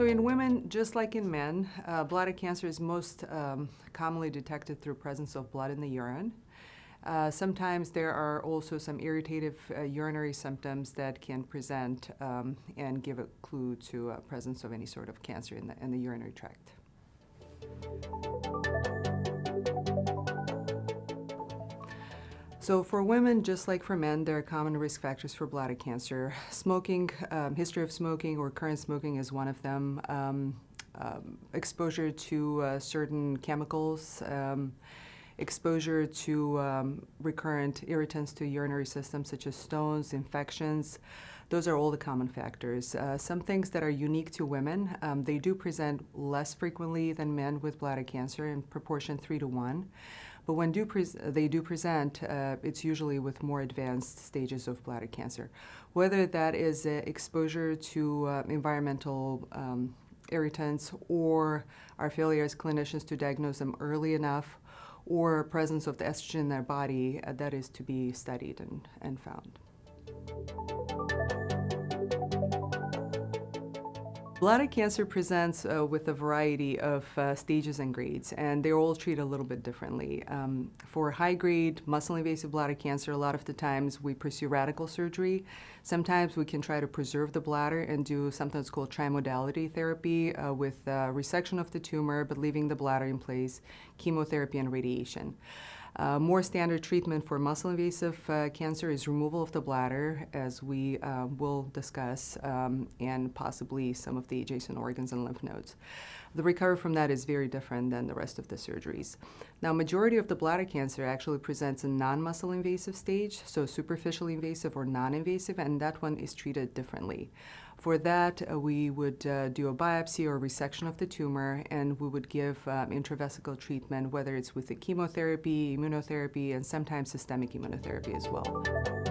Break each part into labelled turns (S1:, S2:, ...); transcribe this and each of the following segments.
S1: So in women, just like in men, bladder cancer is most commonly detected through presence of blood in the urine. Sometimes there are also some irritative urinary symptoms that can present and give a clue to presence of any sort of cancer in the urinary tract. So for women, just like for men, there are common risk factors for bladder cancer. Smoking, history of smoking or current smoking is one of them. Exposure to certain chemicals, exposure to recurrent irritants to urinary systems such as stones, infections. Those are all the common factors. Some things that are unique to women, they do present less frequently than men with bladder cancer, in proportion 3 to 1. But when they do present, it's usually with more advanced stages of bladder cancer. Whether that is exposure to environmental irritants or our failure as clinicians to diagnose them early enough, or presence of the estrogen in their body, that is to be studied and found. Bladder cancer presents with a variety of stages and grades, and they're all treated a little bit differently. For high-grade muscle-invasive bladder cancer, a lot of the times we pursue radical surgery. Sometimes we can try to preserve the bladder and do something that's called trimodality therapy with resection of the tumor, but leaving the bladder in place, chemotherapy and radiation. More standard treatment for muscle-invasive cancer is removal of the bladder, as we will discuss, and possibly some of the adjacent organs and lymph nodes. The recovery from that is very different than the rest of the surgeries. Now, majority of the bladder cancer actually presents in non-muscle invasive stage, so superficially invasive or non-invasive, and that one is treated differently. For that, we would do a biopsy or resection of the tumor, and we would give intravesical treatment, whether it's with the chemotherapy, immunotherapy, and sometimes systemic immunotherapy as well.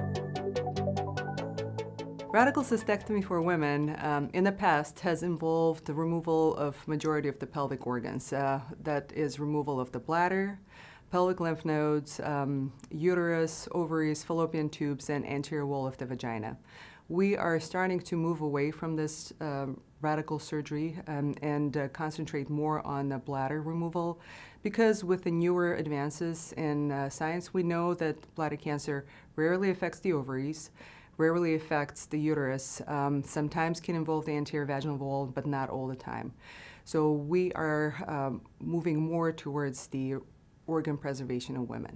S1: Radical cystectomy for women in the past has involved the removal of majority of the pelvic organs. That is removal of the bladder, pelvic lymph nodes, uterus, ovaries, fallopian tubes, and anterior wall of the vagina. We are starting to move away from this radical surgery and concentrate more on the bladder removal, because with the newer advances in science, we know that bladder cancer rarely affects the ovaries, rarely affects the uterus, sometimes can involve the anterior vaginal wall, but not all the time. So we are moving more towards the organ preservation in women.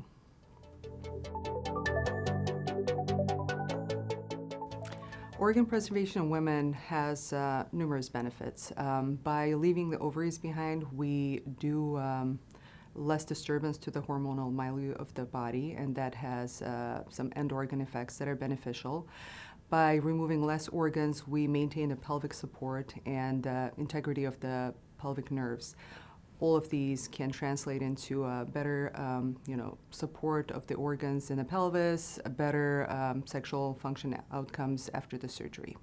S1: Organ preservation in women has numerous benefits. By leaving the ovaries behind, we do less disturbance to the hormonal milieu of the body, and that has some end organ effects that are beneficial. By removing less organs, we maintain the pelvic support and integrity of the pelvic nerves. All of these can translate into a better support of the organs in the pelvis, a better sexual function outcomes after the surgery.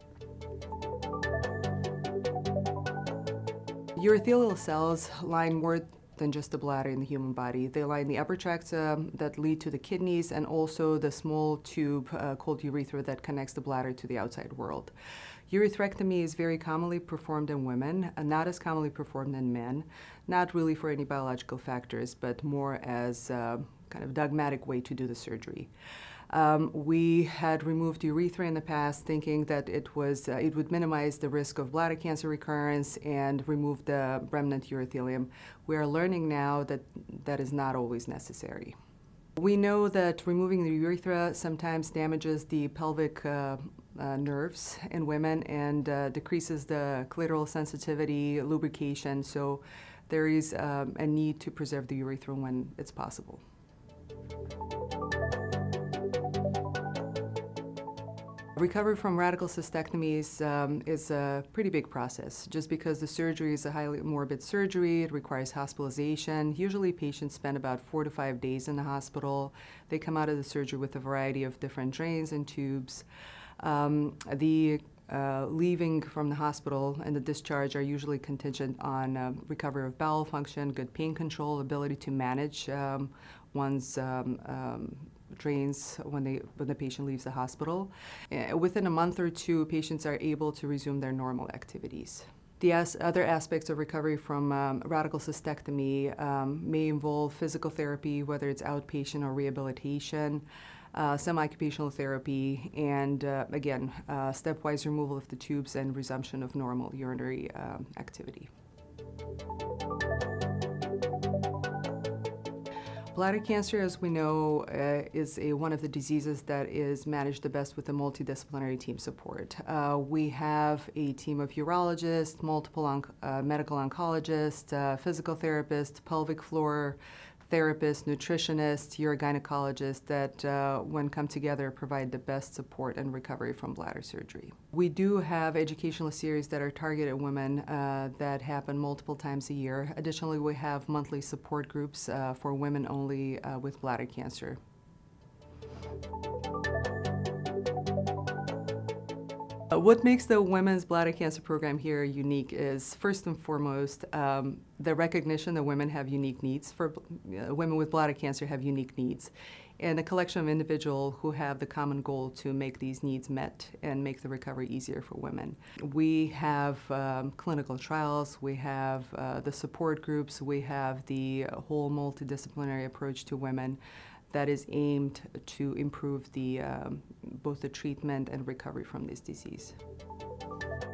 S1: Urothelial cells line more than just the bladder in the human body. They line the upper tracts that lead to the kidneys, and also the small tube called urethra that connects the bladder to the outside world. Urethrectomy is very commonly performed in women, and not as commonly performed in men, not really for any biological factors, but more as a kind of dogmatic way to do the surgery. We had removed urethra in the past, thinking that it would minimize the risk of bladder cancer recurrence and remove the remnant urothelium. We are learning now that that is not always necessary. We know that removing the urethra sometimes damages the pelvic nerves in women and decreases the clitoral sensitivity, lubrication, so there is a need to preserve the urethra when it's possible. Recovery from radical cystectomies is a pretty big process. Just because the surgery is a highly morbid surgery, it requires hospitalization. Usually patients spend about 4 to 5 days in the hospital. They come out of the surgery with a variety of different drains and tubes. Leaving from the hospital and the discharge are usually contingent on recovery of bowel function, good pain control, ability to manage one's drains when the patient leaves the hospital. Within a month or two, patients are able to resume their normal activities. The other aspects of recovery from radical cystectomy may involve physical therapy, whether it's outpatient or rehabilitation, some occupational therapy, and again, stepwise removal of the tubes and resumption of normal urinary activity. Bladder cancer, as we know, is one of the diseases that is managed the best with a multidisciplinary team support. We have a team of urologists, multiple medical oncologists, physical therapists, pelvic floor therapists, nutritionists, urogynecologists that, when come together, provide the best support and recovery from bladder surgery. We do have educational series that are targeted at women that happen multiple times a year. Additionally, we have monthly support groups for women only with bladder cancer. What makes the Women's Bladder Cancer Program here unique is, first and foremost, the recognition that women have unique needs. Women with bladder cancer have unique needs, and a collection of individuals who have the common goal to make these needs met and make the recovery easier for women. We have clinical trials, we have the support groups, we have the whole multidisciplinary approach to women that is aimed to improve both the treatment and recovery from this disease.